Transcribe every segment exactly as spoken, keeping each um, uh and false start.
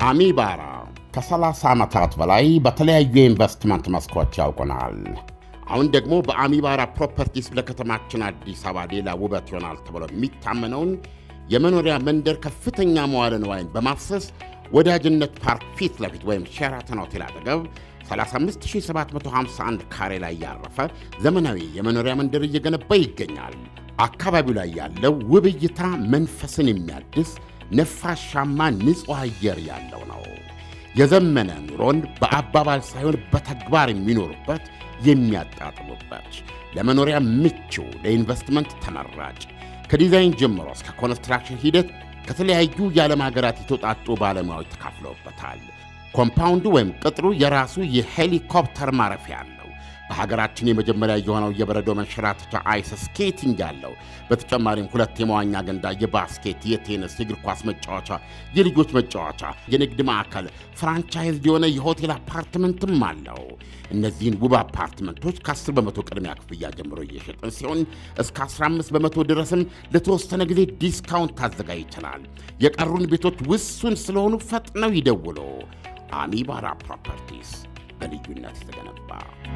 አሚባራ ከሰላሳ ዓመታት በላይ በተለያዩ ኢንቨስትመንት መስኮች ያውቁናል። አሁን ደግሞ በአሚባራ ፕሮፐርቲስ ለከተማችን አዲስ አበባ ሌላ ውበት ይሆናል ተብሎ የሚታመነውን የመኖሪያ መንደር ከፍተኛ መዋዕለ ንዋይን በማፍሰስ ወዳጅነት ፓርክ ፊት ለፊት ወይም ሼራተን ሆቴል አጠገብ ሰላሳ አምስት ሺህ ሰባት መቶ ሃምሳ አንድ ካሬ ላይ ያረፈ ዘመናዊ የመኖሪያ መንደር እየገነባ ይገኛል። አካባቢው ላይ ያለው ውብ እይታ መንፈስን የሚያድስ ነፋሻማ ንጹህ አየር ያለው ነው። የዘመነ ኑሮን በአባባል ሳይሆን በተግባር የሚኖሩበት የሚያጣጥሙበት ለመኖሪያ ምቹ ለኢንቨስትመንት ተመራጭ ከዲዛይን ጀምሮ እስከ ኮንስትራክሽን ሂደት ከተለያዩ የዓለም ሀገራት የተውጣጡ ባለሙያዎች ተካፍለውበታል። ኮምፓውንዱ ወይም ቅጥሩ የራሱ የሄሊኮፕተር ማረፊያ አለው። በሀገራችን የመጀመሪያ የሆነው የበረዶ መንሸራተቻ አይስ ስኬቲንግ ያለው፣ በተጨማሪም ሁለት የመዋኛ ገንዳ፣ የባስኬት፣ የቴኒስ፣ የእግር ኳስ መጫወቻ፣ የልጆች መጫወቻ፣ የንግድ ማዕከል፣ ፍራንቻይዝ የሆነ የሆቴል አፓርትመንትም አለው። እነዚህን ውብ አፓርትመንቶች ከ10 በመቶ ቅድሚያ ክፍያ ጀምሮ እየሸጥን ሲሆን እስከ አስራ አምስት በመቶ ድረስም ለተወሰነ ጊዜ ዲስካውንት ታዘጋጅተናል። የቀሩን ቤቶች ውሱን ስለሆኑ ፈጥነው ይደውሉ። አሚባራ ፕሮፐርቲስ በልዩነት የተገነባ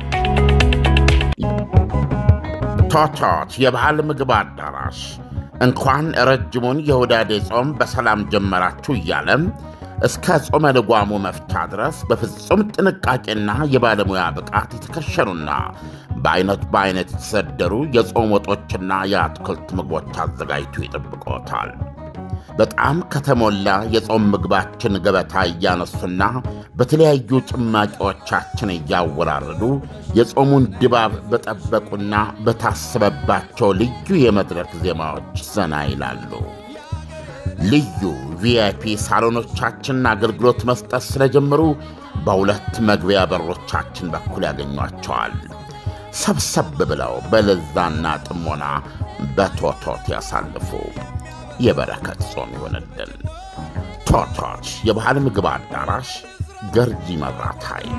ቶቶት የባህል ምግብ አዳራሽ እንኳን ረጅሙን የሁዳዴ ጾም በሰላም ጀመራችሁ እያለም እስከ ጾመ ልጓሙ መፍቻ ድረስ በፍጹም ጥንቃቄና የባለሙያ ብቃት የተከሸኑና በአይነት በአይነት የተሰደሩ የጾም ወጦችና የአትክልት ምግቦች አዘጋጅቶ ይጠብቆታል። በጣም ከተሞላ የጾም ምግባችን ገበታ እያነሱና በተለያዩ ጭማቂዎቻችን እያወራረዱ የጾሙን ድባብ በጠበቁና በታሰበባቸው ልዩ የመድረክ ዜማዎች ዘና ይላሉ። ልዩ ቪአይፒ ሳሎኖቻችን አገልግሎት መስጠት ስለጀመሩ በሁለት መግቢያ በሮቻችን በኩል ያገኟቸዋል። ሰብሰብ ብለው በለዛና ጥሞና በቶቶት ያሳልፉ። የበረከት ጾም ይሆንልን። ቶቶት የባህል ምግብ አዳራሽ ገርጂ መብራት ኃይል።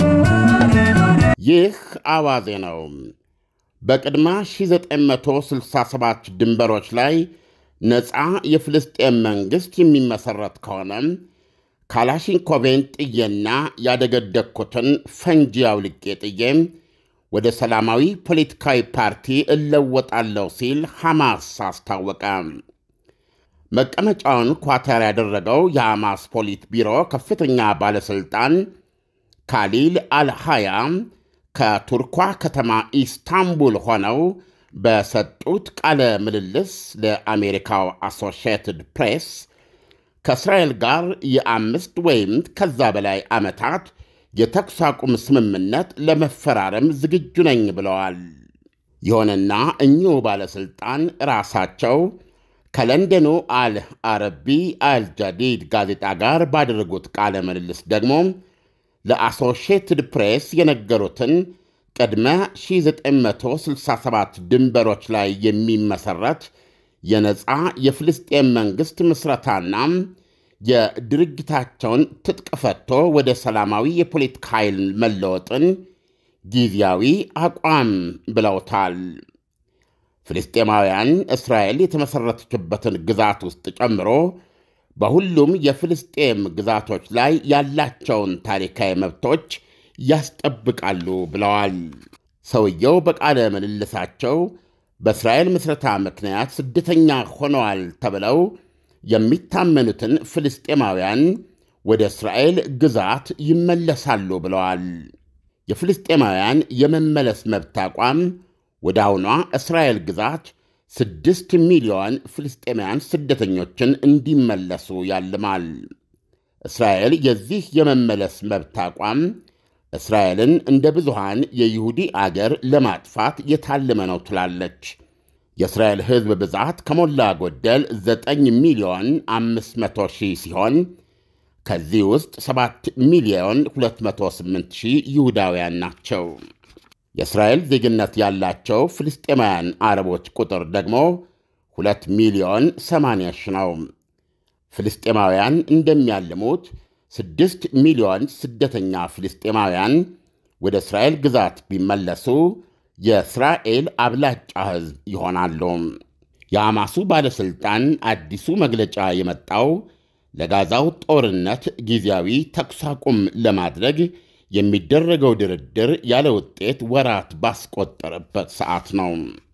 ይህ አዋዜ ነው። በቅድመ ሺህ ዘጠኝ መቶ ስልሳ ሰባት ድንበሮች ላይ ነፃ የፍልስጤም መንግሥት የሚመሠረት ከሆነ ካላሽንኮቬን ጥዬና ያደገደግኩትን ፈንጂ አውልቄ ጥዬ ወደ ሰላማዊ ፖለቲካዊ ፓርቲ እለወጣለሁ ሲል ሐማስ አስታወቀ። መቀመጫውን ኳታር ያደረገው የሐማስ ፖሊት ቢሮ ከፍተኛ ባለሥልጣን ካሊል አልሃያ ከቱርኳ ከተማ ኢስታንቡል ሆነው በሰጡት ቃለ ምልልስ ለአሜሪካው አሶሺየትድ ፕሬስ ከእስራኤል ጋር የአምስት ወይም ከዛ በላይ ዓመታት የተኩስ አቁም ስምምነት ለመፈራረም ዝግጁ ነኝ ብለዋል። ይሁንና እኚሁ ባለሥልጣን ራሳቸው ከለንደኑ አል አረቢ አልጃዲድ ጋዜጣ ጋር ባደረጉት ቃለ ምልልስ ደግሞ ለአሶሺየትድ ፕሬስ የነገሩትን ቅድመ ሺህ ዘጠኝ መቶ ስልሳ ሰባት ድንበሮች ላይ የሚመሠረት የነፃ የፍልስጤም መንግሥት ምስረታና የድርጅታቸውን ትጥቅ ፈቶ ወደ ሰላማዊ የፖለቲካ ኃይል መለወጥን ጊዜያዊ አቋም ብለውታል። ፍልስጤማውያን እስራኤል የተመሠረተችበትን ግዛት ውስጥ ጨምሮ በሁሉም የፍልስጤም ግዛቶች ላይ ያላቸውን ታሪካዊ መብቶች ያስጠብቃሉ ብለዋል። ሰውየው በቃለ ምልልሳቸው በእስራኤል ምስረታ ምክንያት ስደተኛ ሆነዋል ተብለው የሚታመኑትን ፍልስጤማውያን ወደ እስራኤል ግዛት ይመለሳሉ ብለዋል። የፍልስጤማውያን የመመለስ መብት አቋም ወደ አሁኗ እስራኤል ግዛት ስድስት ሚሊዮን ፍልስጤማውያን ስደተኞችን እንዲመለሱ ያልማል። እስራኤል የዚህ የመመለስ መብት አቋም እስራኤልን እንደ ብዙሃን የይሁዲ አገር ለማጥፋት የታለመ ነው ትላለች። የእስራኤል ሕዝብ ብዛት ከሞላ ጎደል ዘጠኝ ሚሊዮን አምስት መቶ ሺህ ሲሆን ከዚህ ውስጥ ሰባት ሚሊዮን ሁለት መቶ ስምንት ሺህ ይሁዳውያን ናቸው። የእስራኤል ዜግነት ያላቸው ፍልስጤማውያን አረቦች ቁጥር ደግሞ ሁለት ሚሊዮን ሰማንያ ሺህ ነው። ፍልስጤማውያን እንደሚያልሙት ስድስት ሚሊዮን ስደተኛ ፍልስጤማውያን ወደ እስራኤል ግዛት ቢመለሱ የእስራኤል አብላጫ ሕዝብ ይሆናሉ። የሐማሱ ባለሥልጣን አዲሱ መግለጫ የመጣው ለጋዛው ጦርነት ጊዜያዊ ተኩስ አቁም ለማድረግ የሚደረገው ድርድር ያለ ውጤት ወራት ባስቆጠረበት ሰዓት ነው።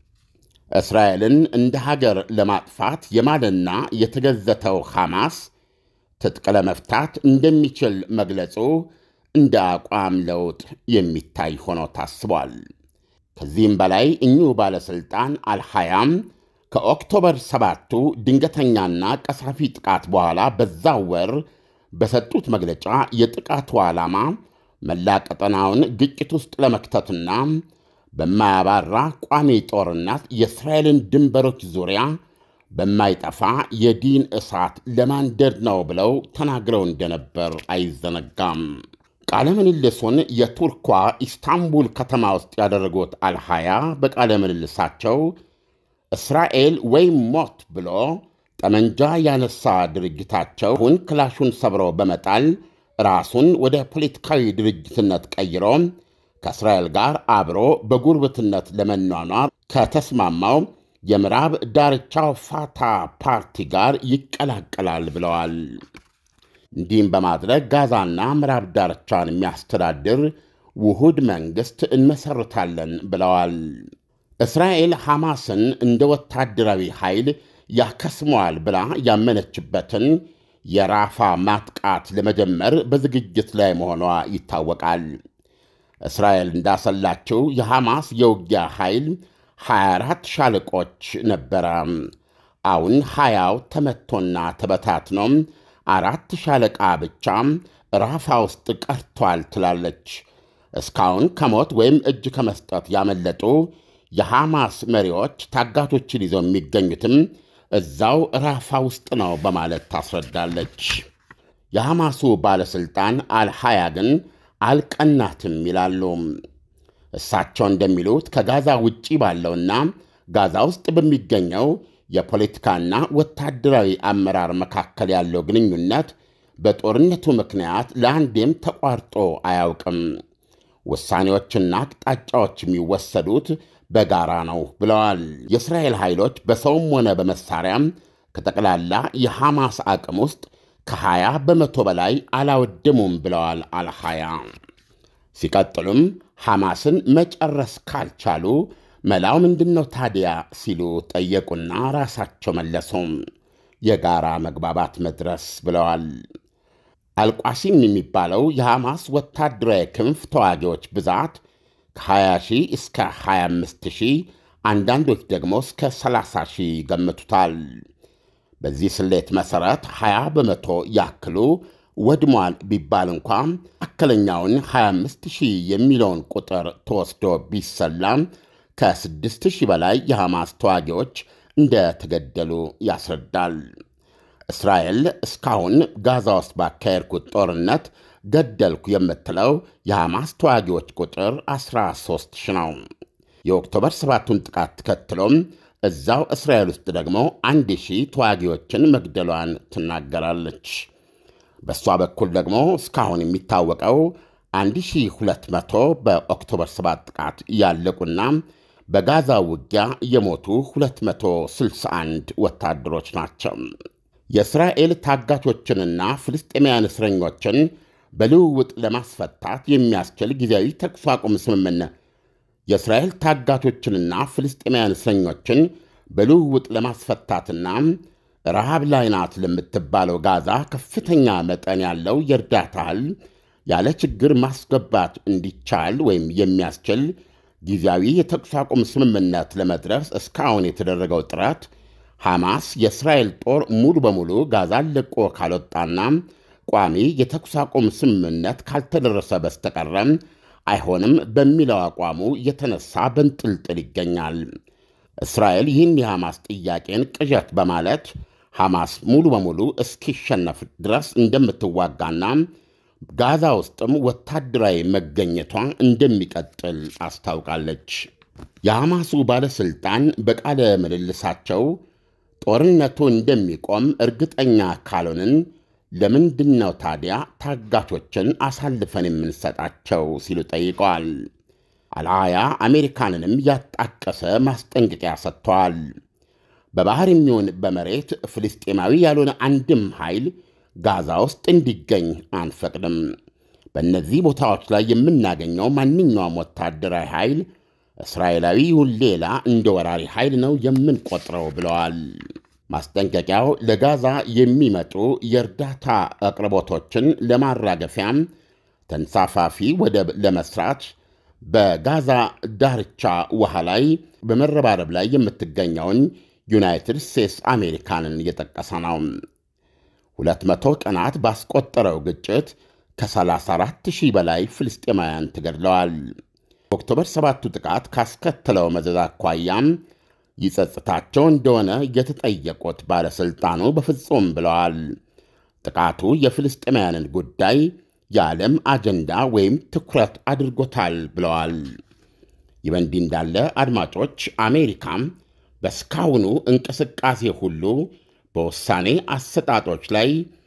እስራኤልን እንደ ሀገር ለማጥፋት የማለና የተገዘተው ሐማስ ትጥቅ ለመፍታት እንደሚችል መግለጹ እንደ አቋም ለውጥ የሚታይ ሆኖ ታስቧል። ከዚህም በላይ እኚሁ ባለሥልጣን አልሃያም ከኦክቶበር ሰባቱ ድንገተኛና ቀሳፊ ጥቃት በኋላ በዛው ወር በሰጡት መግለጫ የጥቃቱ ዓላማ መላ ቀጠናውን ግጭት ውስጥ ለመክተትና በማያባራ ቋሚ ጦርነት የእስራኤልን ድንበሮች ዙሪያ በማይጠፋ የዲን እሳት ለማንደድ ነው ብለው ተናግረው እንደነበር አይዘነጋም። ቃለ ምልልሱን የቱርኳ ኢስታንቡል ከተማ ውስጥ ያደረጉት አልሃያ በቃለ ምልልሳቸው እስራኤል ወይም ሞት ብሎ ጠመንጃ ያነሳ ድርጅታቸው ሁን ክላሹን ሰብሮ በመጣል ራሱን ወደ ፖለቲካዊ ድርጅትነት ቀይሮ ከእስራኤል ጋር አብሮ በጉርብትነት ለመኗኗር ከተስማማው የምዕራብ ዳርቻው ፋታ ፓርቲ ጋር ይቀላቀላል ብለዋል። እንዲህም በማድረግ ጋዛና ምዕራብ ዳርቻን የሚያስተዳድር ውሁድ መንግሥት እንመሰርታለን ብለዋል። እስራኤል ሐማስን እንደ ወታደራዊ ኃይል ያከስመዋል ብላ ያመነችበትን የራፋ ማጥቃት ለመጀመር በዝግጅት ላይ መሆኗ ይታወቃል። እስራኤል እንዳሰላችው የሐማስ የውጊያ ኃይል ሀያ አራት ሻለቆች ነበረ። አሁን ሀያው ተመቶና ተበታትኖ አራት ሻለቃ ብቻ ራፋ ውስጥ ቀርቷል ትላለች። እስካሁን ከሞት ወይም እጅ ከመስጠት ያመለጡ የሐማስ መሪዎች ታጋቾችን ይዘው የሚገኙትም እዛው ራፋ ውስጥ ነው በማለት ታስረዳለች። የሐማሱ ባለሥልጣን አልሃያ ግን አልቀናትም ይላሉ። እሳቸው እንደሚሉት ከጋዛ ውጪ ባለውና ጋዛ ውስጥ በሚገኘው የፖለቲካና ወታደራዊ አመራር መካከል ያለው ግንኙነት በጦርነቱ ምክንያት ለአንዴም ተቋርጦ አያውቅም። ውሳኔዎችና አቅጣጫዎች የሚወሰዱት በጋራ ነው ብለዋል። የእስራኤል ኃይሎች በሰውም ሆነ በመሳሪያም ከጠቅላላ የሐማስ አቅም ውስጥ ከሀያ በመቶ በላይ አላወደሙም ብለዋል አልሃያ። ሲቀጥሉም ሐማስን መጨረስ ካልቻሉ መላው ምንድነው ታዲያ ሲሉ ጠየቁና ራሳቸው መለሱም የጋራ መግባባት መድረስ ብለዋል። አልቋሲም የሚባለው የሐማስ ወታደራዊ ክንፍ ተዋጊዎች ብዛት ከሀያ ሺህ እስከ ሀያ አምስት ሺህ አንዳንዶች ደግሞ እስከ ሰላሳ ሺህ ገምቱታል። በዚህ ስሌት መሠረት ሀያ በመቶ ያክሉ ወድሟል ቢባል እንኳ አከለኛውን ሀያ አምስት ሺህ የሚለውን ቁጥር ተወስዶ ቢሰላም ከስድስት ሺህ በላይ የሐማስ ተዋጊዎች እንደተገደሉ ያስረዳል። እስራኤል እስካሁን ጋዛ ውስጥ ባካሄድኩት ጦርነት ገደልኩ የምትለው የሐማስ ተዋጊዎች ቁጥር አስራ ሦስት ሺህ ነው። የኦክቶበር ሰባቱን ጥቃት ተከትሎም እዛው እስራኤል ውስጥ ደግሞ አንድ ሺህ ተዋጊዎችን መግደሏን ትናገራለች። በእሷ በኩል ደግሞ እስካሁን የሚታወቀው አንድ ሺህ ሁለት መቶ በኦክቶበር ሰባት ጥቃት ያለቁና በጋዛ ውጊያ የሞቱ ሁለት መቶ ስልሳ አንድ ወታደሮች ናቸው። የእስራኤል ታጋቾችንና ፍልስጤማውያን እስረኞችን በልውውጥ ለማስፈታት የሚያስችል ጊዜያዊ ተኩስ አቁም ስምምነት የእስራኤል ታጋቾችንና ፍልስጤማውያን እስረኞችን በልውውጥ ለማስፈታትና ረሃብ ላይ ናት ለምትባለው ጋዛ ከፍተኛ መጠን ያለው የእርዳታ እህል ያለ ችግር ማስገባት እንዲቻል ወይም የሚያስችል ጊዜያዊ የተኩስ አቁም ስምምነት ለመድረስ እስካሁን የተደረገው ጥረት ሐማስ የእስራኤል ጦር ሙሉ በሙሉ ጋዛን ለቆ ካልወጣና ቋሚ የተኩስ አቁም ስምምነት ካልተደረሰ በስተቀር አይሆንም በሚለው አቋሙ የተነሳ በንጥልጥል ይገኛል። እስራኤል ይህን የሐማስ ጥያቄን ቅዠት በማለት ሐማስ ሙሉ በሙሉ እስኪሸነፍ ድረስ እንደምትዋጋና ጋዛ ውስጥም ወታደራዊ መገኘቷ እንደሚቀጥል አስታውቃለች። የሐማሱ ባለሥልጣን በቃለ ምልልሳቸው ጦርነቱ እንደሚቆም እርግጠኛ ካልሆንን ለምንድነው ታዲያ ታጋቾችን አሳልፈን የምንሰጣቸው ሲሉ ጠይቀዋል። አልሃያ አሜሪካንንም ያጣቀሰ ማስጠንቀቂያ ሰጥተዋል። በባህር የሚሆን በመሬት ፍልስጤማዊ ያልሆነ አንድም ኃይል ጋዛ ውስጥ እንዲገኝ አንፈቅድም። በእነዚህ ቦታዎች ላይ የምናገኘው ማንኛውም ወታደራዊ ኃይል እስራኤላዊ ይሁን ሌላ እንደ ወራሪ ኃይል ነው የምንቆጥረው ብለዋል። ማስጠንቀቂያው ለጋዛ የሚመጡ የእርዳታ አቅርቦቶችን ለማራገፊያም ተንሳፋፊ ወደብ ለመስራት በጋዛ ዳርቻ ውሃ ላይ በመረባረብ ላይ የምትገኘውን ዩናይትድ ስቴትስ አሜሪካንን እየጠቀሰ ነው። ሁለት መቶ ቀናት ባስቆጠረው ግጭት ከሰላሳ አራት ሺህ በላይ ፍልስጤማውያን ተገድለዋል። ኦክቶበር ሰባቱ ጥቃት ካስከተለው መዘዝ አኳያም ይጸጽታቸው እንደሆነ የተጠየቁት ባለሥልጣኑ በፍጹም ብለዋል። ጥቃቱ የፍልስጤማውያንን ጉዳይ የዓለም አጀንዳ ወይም ትኩረት አድርጎታል ብለዋል። ይህ በእንዲህ እንዳለ አድማጮች፣ አሜሪካም በስካሁኑ እንቅስቃሴ ሁሉ በውሳኔ አሰጣጦች ላይ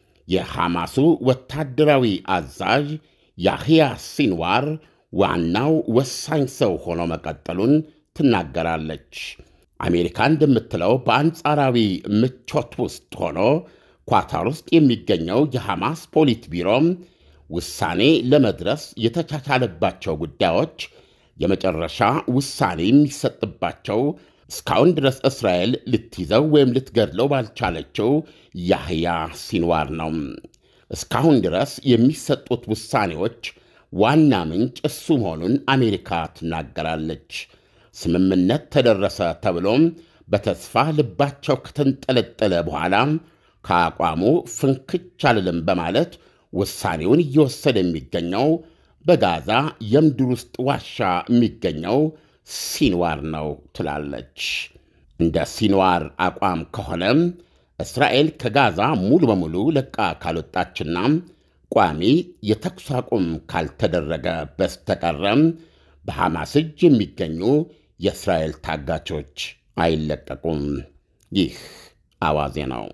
የሐማሱ ወታደራዊ አዛዥ ያህያ ሲንዋር ዋናው ወሳኝ ሰው ሆኖ መቀጠሉን ትናገራለች። አሜሪካ እንደምትለው በአንጻራዊ ምቾት ውስጥ ሆኖ ኳታር ውስጥ የሚገኘው የሐማስ ፖሊት ቢሮም ውሳኔ ለመድረስ የተቻቻለባቸው ጉዳዮች የመጨረሻ ውሳኔ የሚሰጥባቸው እስካሁን ድረስ እስራኤል ልትይዘው ወይም ልትገድለው ባልቻለችው ያህያ ሲንዋር ነው። እስካሁን ድረስ የሚሰጡት ውሳኔዎች ዋና ምንጭ እሱ መሆኑን አሜሪካ ትናገራለች። ስምምነት ተደረሰ ተብሎም በተስፋ ልባቸው ከተንጠለጠለ በኋላ ከአቋሙ ፍንክች አልልም በማለት ውሳኔውን እየወሰደ የሚገኘው በጋዛ የምድር ውስጥ ዋሻ የሚገኘው ሲንዋር ነው ትላለች። እንደ ሲንዋር አቋም ከሆነ እስራኤል ከጋዛ ሙሉ በሙሉ ለቃ ካልወጣችና ቋሚ የተኩስ አቁም ካልተደረገ በስተቀረ በሐማስ እጅ የሚገኙ የእስራኤል ታጋቾች አይለቀቁም። ይህ አዋዜ ነው።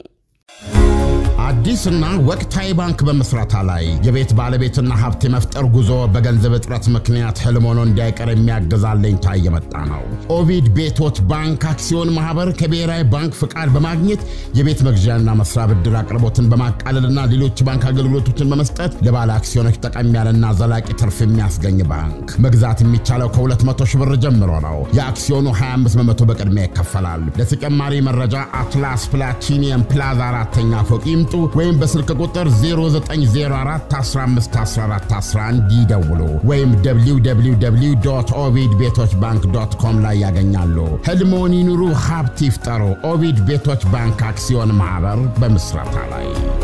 አዲስና ወቅታዊ ባንክ በመስራታ ላይ የቤት ባለቤትና ሀብት የመፍጠር ጉዞ በገንዘብ እጥረት ምክንያት ህልም ሆኖ እንዳይቀር የሚያገዛልኝ ታየመጣ ነው። ኦቪድ ቤቶች ባንክ አክሲዮን ማህበር ከብሔራዊ ባንክ ፍቃድ በማግኘት የቤት መግዣና መስሪያ ብድር አቅርቦትን በማቃለልና ሌሎች ባንክ አገልግሎቶችን በመስጠት ለባለ አክሲዮኖች ጠቀም ያለና ዘላቂ ትርፍ የሚያስገኝ ባንክ። መግዛት የሚቻለው ከሁለት መቶ ሺህ ብር ጀምሮ ነው። የአክሲዮኑ ሀያ አምስት በመቶ በቅድሚያ ይከፈላል። ለተጨማሪ መረጃ አትላስ ፕላቲኒየም ፕላዛ አራተኛ ፎቅ ይምጡ ወይም በስልክ ቁጥር ዜሮ ዘጠኝ ዜሮ አራት አስራ አምስት አስራ አራት አስራ አንድ ይደውሉ ወይም ደብሊው ደብሊው ደብሊው ዶት ኦቪድ ቤቶች ባንክ ዶት ኮም ላይ ያገኛሉ። ህልሞን ይኑሩ፣ ሀብት ይፍጠሩ። ኦቪድ ቤቶች ባንክ አክሲዮን ማህበር በመስራታ ላይ።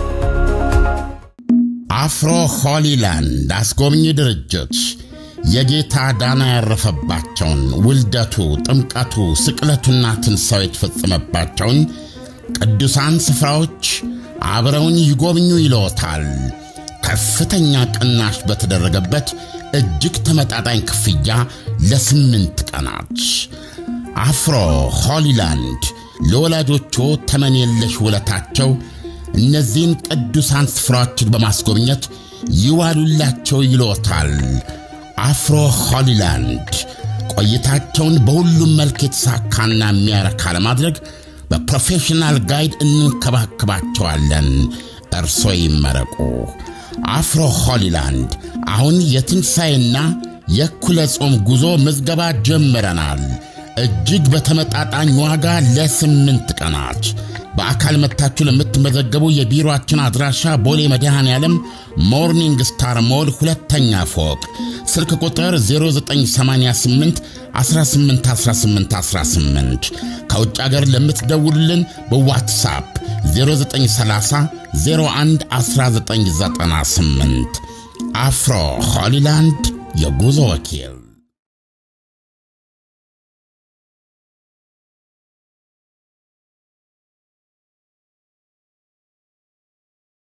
አፍሮ ሆሊላንድ አስጎብኚ ድርጅት የጌታ ዳና ያረፈባቸውን ውልደቱ፣ ጥምቀቱ፣ ስቅለቱና ትንሣኤው የተፈጸመባቸውን ቅዱሳን ስፍራዎች አብረውን ይጎብኙ ይሎታል። ከፍተኛ ቅናሽ በተደረገበት እጅግ ተመጣጣኝ ክፍያ ለስምንት ቀናት አፍሮ ሆሊላንድ ለወላጆቹ ተመን የለሽ ውለታቸው እነዚህን ቅዱሳን ስፍራዎችን በማስጎብኘት ይዋሉላቸው ይሎታል። አፍሮ ሆሊላንድ ቆይታቸውን በሁሉም መልክ የተሳካና የሚያረካ ለማድረግ በፕሮፌሽናል ጋይድ እንከባከባቸዋለን። እርሶ ይመረቁ። አፍሮ ሆሊላንድ አሁን የትንሣኤና የኩለ ጾም ጉዞ ምዝገባ ጀምረናል። እጅግ በተመጣጣኝ ዋጋ ለስምንት ቀናት በአካል መጥታችሁ ለምትመዘገቡ የቢሮአችን አድራሻ ቦሌ መድኃኔዓለም ሞርኒንግ ስታር ሞል ሁለተኛ ፎቅ፣ ስልክ ቁጥር ዜሮ ዘጠኝ ሰማንያ ስምንት አስራ ስምንት አስራ ስምንት አስራ ስምንት። ከውጭ አገር ለምትደውሉልን በዋትስአፕ ዜሮ ዘጠኝ ሰላሳ ዜሮ አንድ አስራ ዘጠኝ ዘጠና ስምንት። አፍሮ ሆሊላንድ የጉዞ ወኪል